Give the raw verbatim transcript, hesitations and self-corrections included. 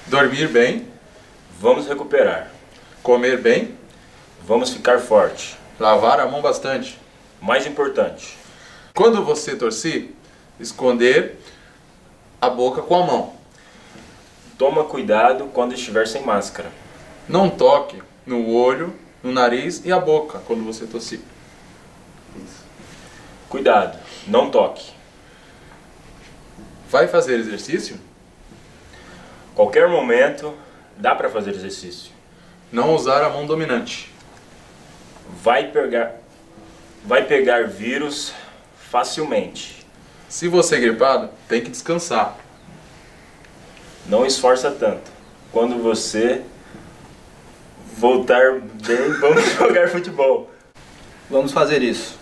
Dormir bem. Vamos recuperar. Comer bem. Vamos ficar forte. Lavar a mão bastante. Mais importante. Quando você tossir, esconder a boca com a mão. Toma cuidado quando estiver sem máscara. Não toque no olho, no nariz e a boca quando você tossir. Cuidado, não toque. Vai fazer exercício? Qualquer momento dá para fazer exercício. Não usar a mão dominante. Vai pegar, vai pegar vírus facilmente. Se você é gripado, tem que descansar. Não esforça tanto. Quando você voltar bem, vamos jogar futebol. Vamos fazer isso.